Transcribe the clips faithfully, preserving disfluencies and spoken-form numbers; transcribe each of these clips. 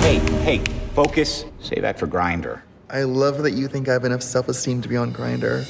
Hey, hey, focus. Save that for Grindr. I love that you think I have enough self-esteem to be on Grindr.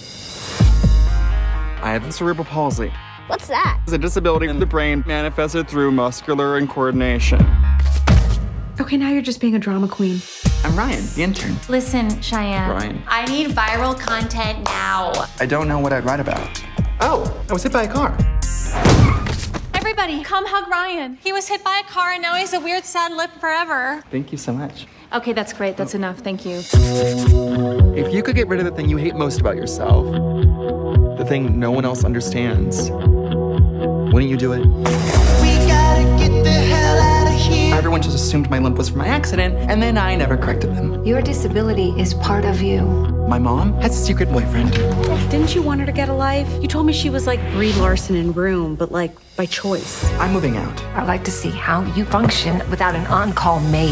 I have cerebral palsy. What's that? It's a disability in the brain manifested through muscular incoordination. Okay, now you're just being a drama queen. I'm Ryan, the intern. Listen, Cheyenne. Ryan. I need viral content now. I don't know what I'd write about. Oh, I was hit by a car. Everybody, come hug Ryan. He was hit by a car and now he's a weird, sad lip forever. Thank you so much. Okay, that's great. That's oh. enough. Thank you. If you could get rid of the thing you hate most about yourself, the thing no one else understands, wouldn't you do it? We gotta get the hell out of here. Everyone just assumed my limp was from my accident, and then I never corrected them. Your disability is part of you. My mom has a secret boyfriend. Didn't you want her to get a life? You told me she was like Brie Larson in Room, but like by choice. I'm moving out. I'd like to see how you function without an on-call maid.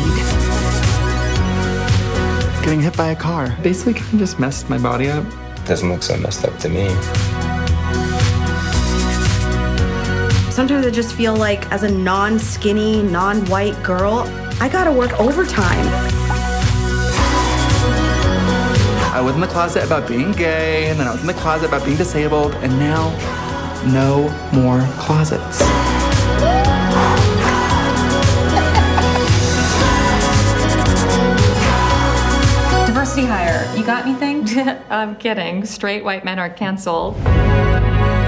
Getting hit by a car basically kind of just messed my body up. Doesn't look so messed up to me. Sometimes I just feel like as a non-skinny, non-white girl, I gotta work overtime. I was in the closet about being gay, and then I was in the closet about being disabled, and now, no more closets. Diversity hire, you got anything? I'm kidding. Straight white men are canceled.